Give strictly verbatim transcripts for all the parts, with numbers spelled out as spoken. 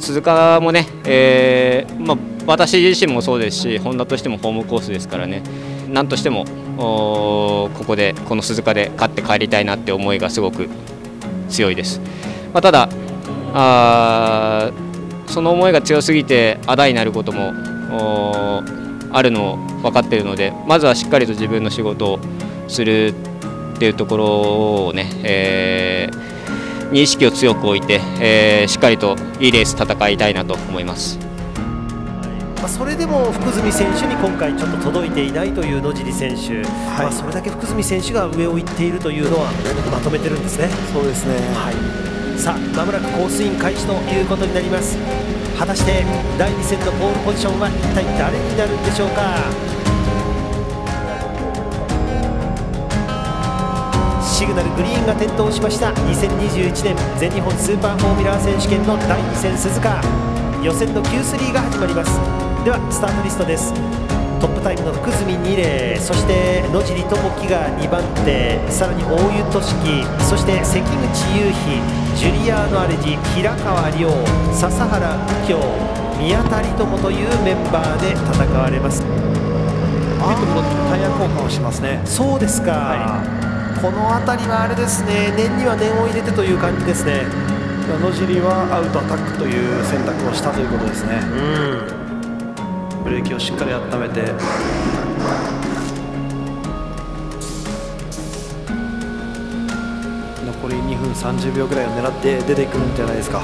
鈴鹿もね、えーまあ、私自身もそうですし、ホンダとしてもホームコースですからね、なんとしてもここで、この鈴鹿で勝って帰りたいなって思いがすごく強いです。まあ、ただあ、その思いが強すぎてあだになることもあるのを分かっているので、まずはしっかりと自分の仕事をするっていうところをね、えー、に意識を強く置いて、えー、しっかりといいレース戦いたいなと思います。 まあ、それでも福住選手に今回ちょっと届いていないという野尻選手、はい、まあそれだけ福住選手が上を行っているというのはまとめてるんですね。 そうですね、 はい、さあまもなくコースイン開始ということになります。果たしてだいに戦のポールポジションは一体誰になるんでしょうか。シグナルグリーンが点灯しました。にせんにじゅういちねん全日本スーパーフォーミュラー選手権のだいに戦鈴鹿、予選の キュースリー が始まります。ではスタートリストです。トップタイムの福住二礼、そして野尻智樹がにばん手、さらに大湯俊樹、そして関口雄飛、ジュリアーノ・アレジ、平川亮、笹原右京、宮田理友というメンバーで戦われます。 タイヤ交換をしますね。 そうですか、はい、この辺りはあれですね、念には念を入れてという感じですね。 野尻はアウトアタックという選択をしたということですね。 うん、 ブレーキをしっかり温めて、残りにふんさんじゅうびょうぐらいを狙って出てくるんじゃないですか。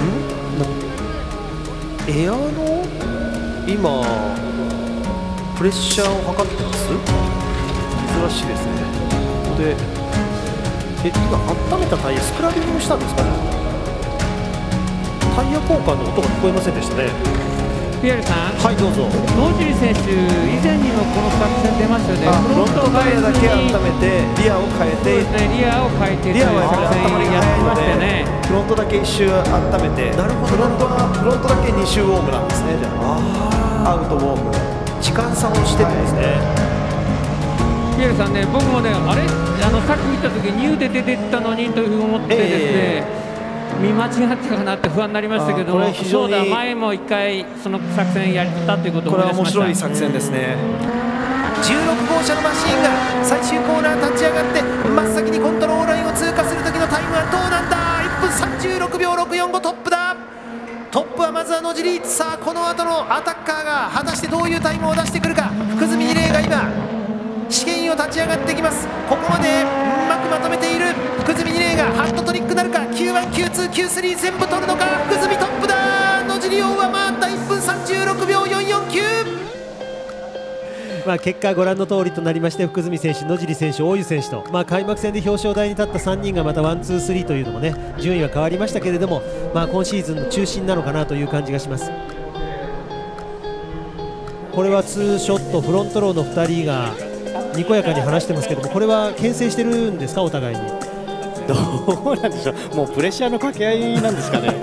エアの今プレッシャーを測ってます。 珍しいですね。 ここでえ今温めたタイヤスクラビングしたんですかね。タイヤ交換の音が聞こえませんでしたね。 ピエールさん、 はい、どうぞ。 野尻選手、以前にもこの作戦出ましたよね。 フロントタイヤだけ温めてリアを変えて、 ね、リアを変えてリアは作戦やってましたよね。 フロントだけ一周温めて、 なるほど、 フロントはフロントだけに周ウォームなんですね。じゃあアウトウォーム、 時間差をしてるんですね。 ピエールさんね、僕もね、あれあのさっき見た時ニューで出てったのにというふうに思ってですね、えー見間違ったかなって不安になりましたけども、そうだ、前もいっかいその作戦やったということを思い出しました。 これは面白い作戦ですね。 じゅうろくごうしゃのマシーンが最終コーナー立ち上がって真っ先にコントロールラインを通過する時のタイムはどうなんだ。いっぷんさんじゅうろくびょうろくよんごトップだ。トップはまずは野尻。さあこの後のアタッカーが果たしてどういうタイムを出してくるか。福住二礼が今試験員を立ち上がってきます。ここまでうまくまとめている福住二礼がハットトリックなるか。 キューワン、キューツー、キュースリー 全部取るのか。福住トップだ。野尻を上回ったいっぷんさんじゅうろくびょうよんよんきゅう。まあ結果ご覧の通りとなりまして、福住選手、野尻選手、大湯選手と、まあ、開幕戦で表彰台に立ったさんにんがまたワンツースリーというのもね、順位は変わりましたけれども、まあ、今シーズンの中心なのかなという感じがします。これはツーショットフロントローのふたりがにこやかに話してますけども、これは牽制してるんですか、お互いに。 どうなんでしょう、もうプレッシャーの掛け合いなんですかね。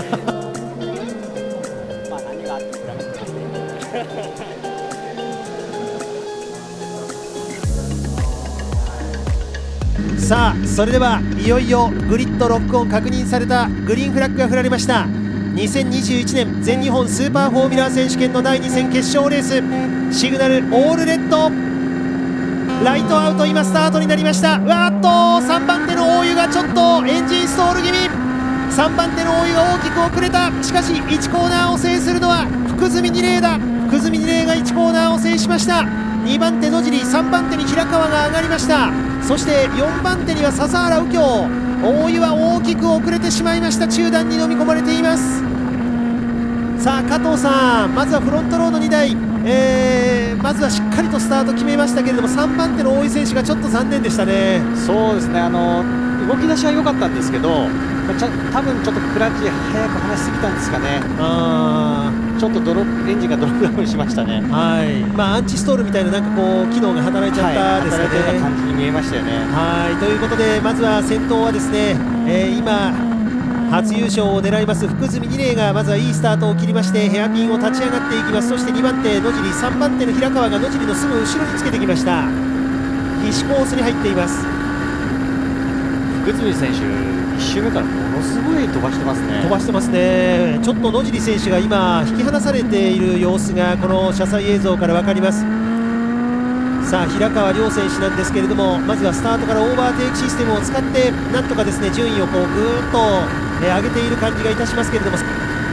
さあそれではいよいよグリッドロックオン確認されたグリーンフラッグが振られました。にせんにじゅういちねん全日本スーパーフォーミュラー選手権のだいに戦決勝レース、シグナルオールレッドライトアウト、今スタートになりました。わーっとさんばん手の大湯がちょっとエンジンストール気味。さんばん手の大湯が大きく遅れた。しかしいちコーナーを制するのは福住二礼だ。福住二礼がいちコーナーを制しました。にばん手野尻、さんばん手に平川が上がりました。そしてよんばん手には笹原右京。大湯は大きく遅れてしまいました。中段に飲み込まれています。さあ加藤さん、まずはフロントロードにだい、えー、まずはしっかりとスタート決めましたけれども、さんばん手の大湯選手がちょっと残念でしたね。 そうですね、あの動き出しは良かったんですけど、ちゃ多分ちょっとクラッチ早く離しすぎたんですかね。あちょっとドロップエンジンがドロップダウンしましたね。 はい、まあ、アンチストールみたいななんかこう機能が働いちゃったですよね。 はい、働いてるような感じに見えましたよね。 はいということで、まずは先頭はですね、えー、今初優勝を狙います福住二礼がまずはいいスタートを切りまして、ヘアピンを立ち上がっていきます。そしてにばん手野尻、さんばん手の平川が野尻のすぐ後ろにつけてきました。必死コースに入っています。 福住選手いっ周目からものすごい飛ばしてますね。 飛ばしてますね。ちょっと野尻選手が今引き離されている様子がこの車載映像から分かります。さあ平川亮選手なんですけれども、まずはスタートからオーバーテイクシステムを使ってなんとかですね順位をこうぐーっと、えー、上げている感じがいたしますけれども。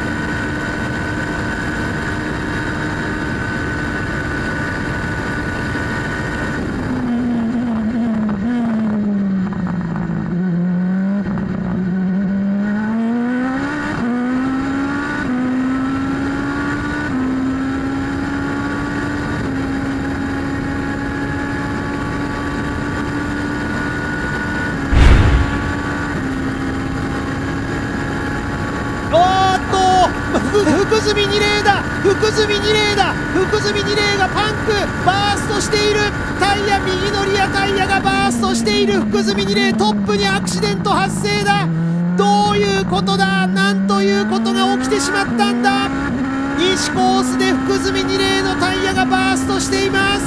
福住二玲だ、福住二玲だ、福住二玲がパンクバーストしている。タイヤ、右のリアタイヤがバーストしている。福住二玲トップにアクシデント発生だ。どういうことだ、なんということが起きてしまったんだ。西コースで福住二玲のタイヤがバーストしています。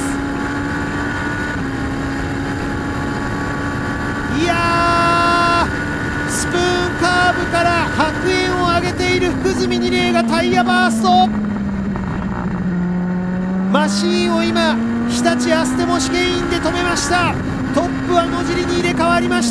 いやー、スプーンカーブから白煙を上げている福住二玲がタイヤバースト。マシーンを今日立アステモ試験員で止めました。トップは野尻に入れ替わりました。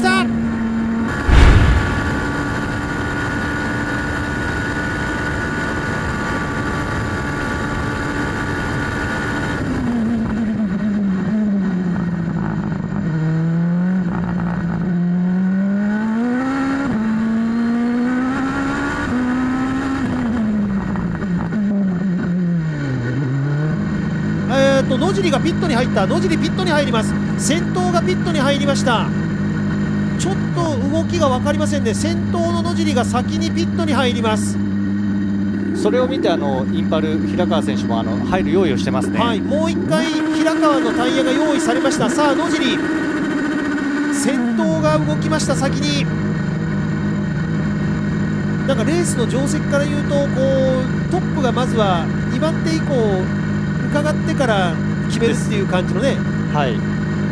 野尻がピットに入った。野尻ピットに入ります。先頭がピットに入りました。ちょっと動きが分かりませんね。先頭の野尻が先にピットに入ります。 それを見てあのインパル平川選手もあの入る用意をしてますね。 はい、もういっかい平川のタイヤが用意されました。さあ野尻先頭が動きました。先になんかレースの定石から言うとこうトップがまずはにばん手以降伺ってから決めるっていう感じのね。 はい。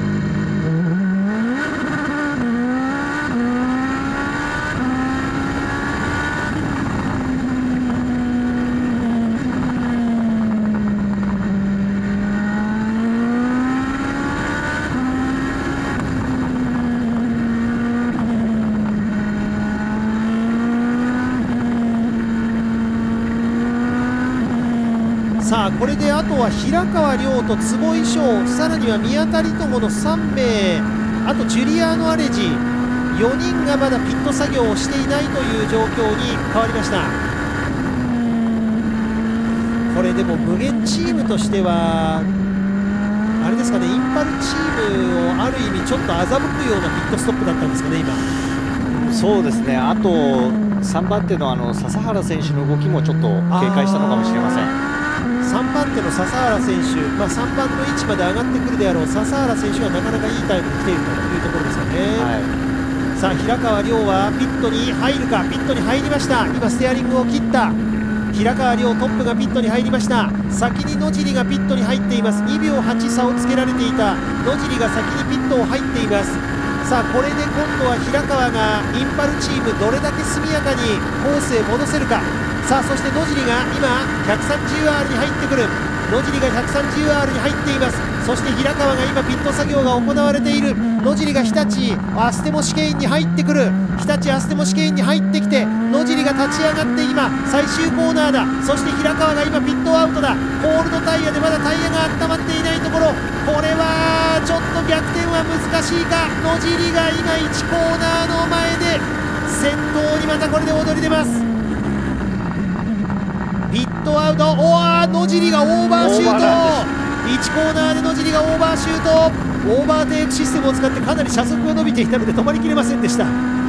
さあこれであとは平川亮と坪井翔、さらには宮田理友のさんめい、あとジュリアーノ・アレジ、よにんがまだピット作業をしていないという状況に変わりました。これでも無限チームとしてはあれですかね、インパルチームをある意味ちょっと欺くようなピットストップだったんですかね今。 そうですね。あとさんばん手のあの笹原選手の動きもちょっと警戒したのかもしれません。 さんばん手の笹原選手、まあ、さんばんの位置まで上がってくるであろう笹原選手がなかなかいいタイムに来ているというところですよね。はい、さあ平川亮はピットに入るか。ピットに入りました。今ステアリングを切った平川亮トップがピットに入りました。先に野尻がピットに入っています。にびょうはち差をつけられていた野尻が先にピットを入っています。さあこれで今度は平川がインパルチームどれだけ速やかにコースへ戻せるか。さあそして野尻が今 ひゃくさんじゅうアール に入ってくる。野尻が ひゃくさんじゅうアール に入っています。そして平川が今ピット作業が行われている。野尻が日立アステモ試験員に入ってくる。日立アステモ試験員に入ってきて野尻が立ち上がって今最終コーナーだ。そして平川が今ピットアウトだ。コールドタイヤでまだタイヤが温まっていないところ。これはちょっと逆転は難しいか。野尻が今いちコーナーの前で先頭にまたこれで躍り出ます。ピットアウト。おー、野尻がオーバーシュート。いちコーナーで野尻がオーバーシュート。オーバーテイクシステムを使ってかなり車速が伸びていたので止まりきれませんでした。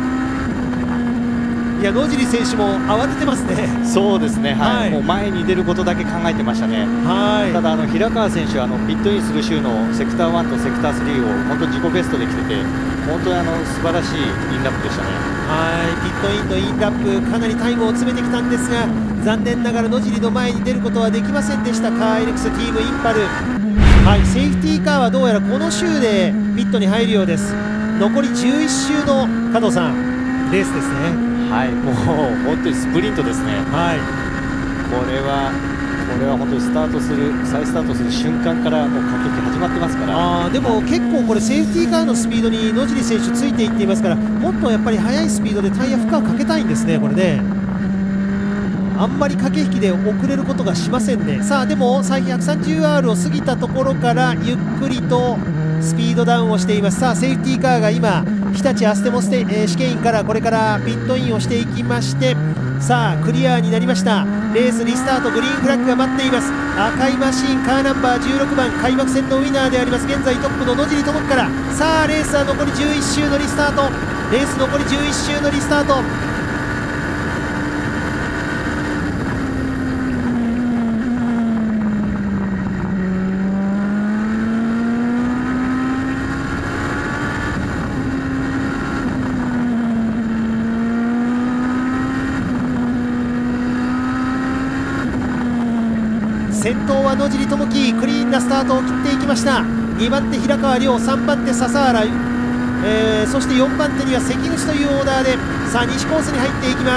いや野尻選手も慌ててますね。 そうですね、はい、はい、もう前に出ることだけ考えてましたね。はい、ただあの平川選手はあのピットインする週のセクターワンとセクタースリーを本当に自己ベストで来てて本当にあの素晴らしいインラップでしたね。はい、 ピットインのインラップかなりタイムを詰めてきたんですが残念ながら野尻の前に出ることはできませんでした。カーエレクスチームインパル、はい、セーフティーカーはどうやらこの週でピットに入るようです。残りじゅういっ周の加藤さん、 レースですね。 はい、もう本当にスプリントですね。 はい、 これはこれは本当にスタートする再スタートする瞬間からもう駆け引き始まってますから。 あでも結構これセーフティーカーのスピードに野尻選手ついていっていますから、もっとやっぱり速いスピードでタイヤ負荷をかけたいんですね、これね。あんまり駆け引きで遅れることがしませんね。さあでも最 ひゃくさんじゅうアール を過ぎたところからゆっくりとスピードダウンをしています。さあセーフティーカーが今日立アステモステ、えー、試験員からこれからピットインをしていきまして、さあクリアになりました。レースリスタート、グリーンフラッグが待っています。赤いマシーンカーナンバーじゅうろくばん、開幕戦のウィナーであります現在トップの野尻智樹から、さあレースは残りじゅういっ周のリスタート、レース残りじゅういっ周のリスタート。先頭は野尻智樹、クリーンなスタートを切っていきました。にばん手平川亮、さんばん手笹原、えー、そしてよんばん手には関口というオーダーで、さあ西コースに入っていきます。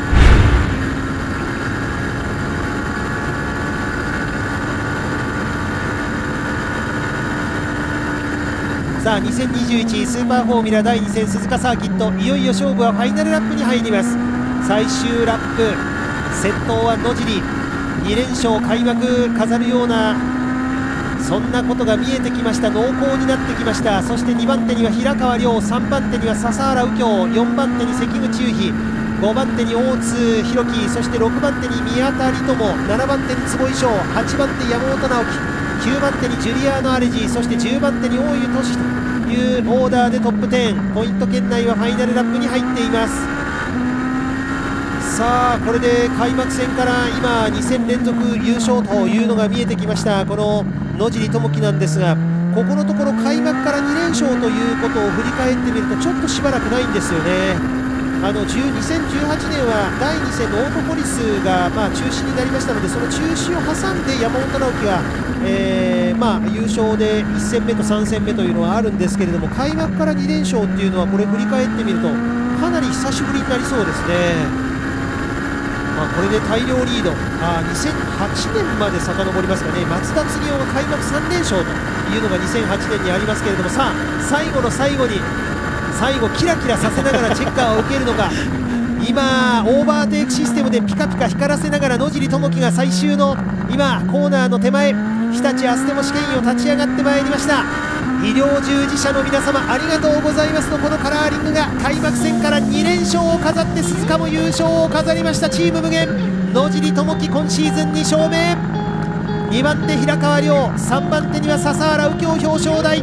さあにせんにじゅういちスーパーフォーミュラだいに戦鈴鹿サーキット、いよいよ勝負はファイナルラップに入ります。最終ラップ、先頭は野尻、に連勝開幕飾るようなそんなことが見えてきました。濃厚になってきました。そしてにばん手には平川亮、さんばん手には笹原右京、よんばん手に関口雄飛、ごばん手に大津弘樹、そしてろくばん手に宮田理友、ななばん手に坪井翔、はちばん手山本直樹、きゅうばん手にジュリアーノ・アレジ、そしてじゅうばん手に大湯俊というオーダーでトップじゅう、ポイント圏内はファイナルラップに入っています。さあこれで開幕戦から今に戦連続優勝というのが見えてきましたこの野尻智樹なんですが、ここのところ開幕からに連勝ということを振り返ってみるとちょっとしばらくないんですよね。あのにせんじゅうはちねんはだいに戦のオートポリスがまあ中止になりましたので、その中止を挟んで山本直樹が、えーまあ、優勝でいち戦目とさん戦目というのはあるんですけれども、開幕からに連勝っていうのはこれ振り返ってみるとかなり久しぶりになりそうですね。まあこれで大量リード、あにせんはちねんまで遡りますかね。松田次夫が開幕さん連勝というのがにせんはちねんにありますけれども、さあ最後の最後に最後キラキラさせながらチェッカーを受けるのか今オーバーテイクシステムでピカピカ光らせながら野尻智樹が最終の今コーナーの手前、日立アステモ試験員を立ち上がってまいりました。医療従事者の皆様ありがとうございますと、このカラーリングが開幕戦からに連勝を飾って鈴鹿も優勝を飾りました。チーム無限野尻智樹今シーズンに勝目、にばん手平川亮、さんばん手には笹原右京表彰台。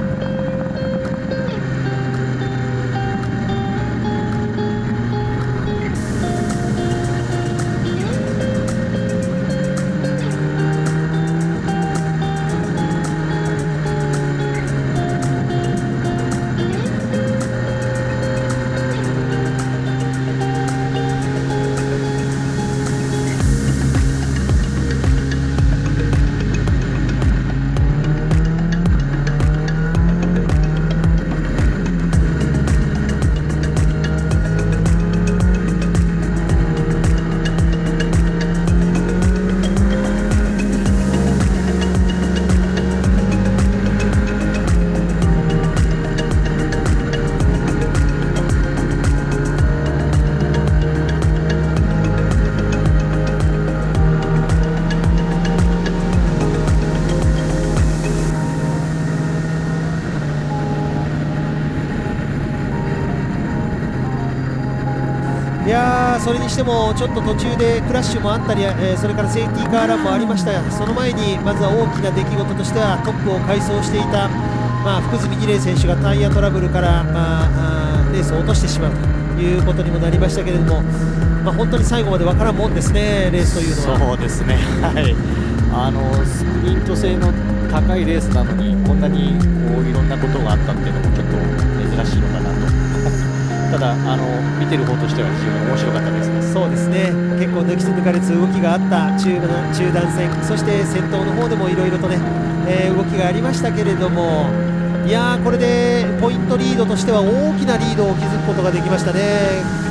いやーそれにしてもちょっと途中でクラッシュもあったり、えー、それからセーフティーカーランもありました。その前にまずは大きな出来事としてはトップを快走していた、まあ、福住二玲選手がタイヤトラブルから、まあ、あレースを落としてしまうということにもなりましたけれども、まあ、本当に最後まで分からんもんですね、レースというのは。 そうですね、はい、あのスプリント性の高いレースなのにこんなにこういろんなことがあったっていうのもちょっと珍しいのかなとただあの見てる方としては非常に面白かったですね。 そうですね、結構抜きつ抜かれつ動きがあった中中断戦、そして先頭の方でもいろいろとね、えー、動きがありましたけれども、いやーこれでポイントリードとしては大きなリードを築くくことができましたね。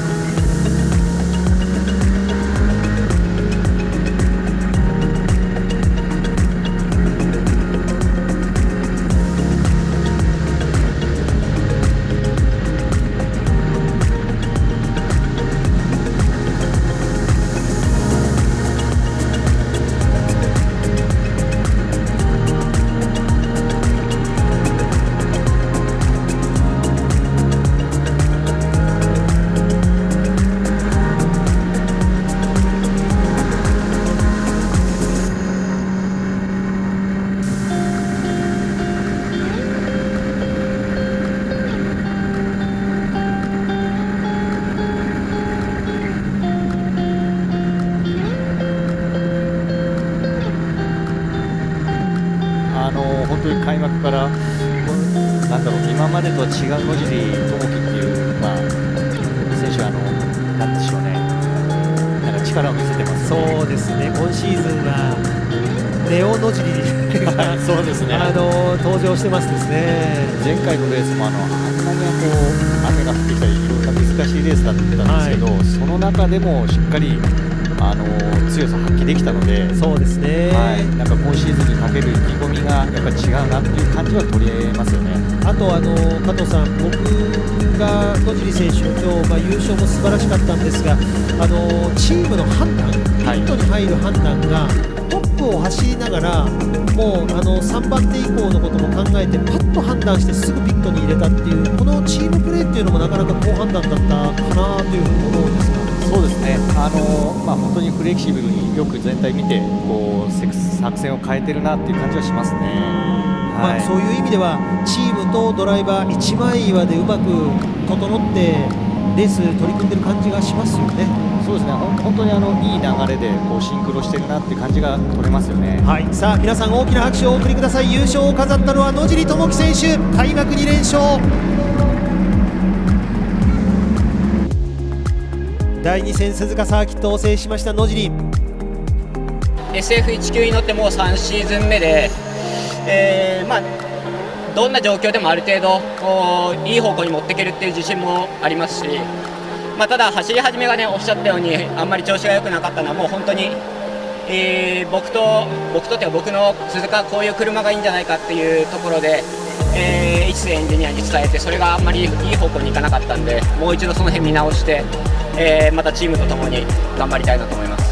本当に開幕からなんだろう、今までとは違う野尻智樹っていう、まあ、選手はあのなんでしょうね、なんか力を見せてますよね。 そうですね、今シーズンはネオ野尻がそうですね、 あの登場してますですね。 前回のレースもあのあんなにこう雨が降ってきたりいろんな難しいレースだったんですけど、はい、その中でもしっかりあの強さ発揮できたので、 そうですね、 はい、なんか今シーズンにかける意気込みがやっぱり違うなっていう感じは取りえますよね。 あとあの加藤さん、僕が野尻選手の今日、まあ、優勝も素晴らしかったんですが、あのチームの判断、ピットに入る判断が、トップを走りながらもうあのさんばん手以降のことも考えてパッと判断してすぐピットに入れたっていう、このチームプレーっていうのもなかなか好判断だったかなというふうに思うんですが。 そうですね、あのまあ、本当にフレキシブルによく全体見てこう作戦を変えてるなっていう感じはしますね。 まあ、そういう意味ではチームとドライバー一枚岩でうまく整ってレース取り組んでる感じがしますよね。 そうですね、本当にあのいい流れでこうシンクロしてるなっていう感じが取れますよね。 はい、さあ皆さん大きな拍手をお送りください。優勝を飾ったのは野尻智樹選手、開幕に連勝。だいに戦鈴鹿サーキットを制しました野尻。 エスエフいち 級に乗ってもうさんシーズン目で、えーまあ、どんな状況でもある程度いい方向に持っていけるっていう自信もありますし、まあ、ただ走り始めがね、おっしゃったようにあんまり調子が良くなかったのはもう本当に、えー、僕と僕とっていうか僕の鈴鹿こういう車がいいんじゃないかっていうところで、えー、一瀬エンジニアに伝えて、それがあんまりいい方向にいかなかったんで、もう一度その辺見直して、えー、またチームとともに頑張りたいなと思います。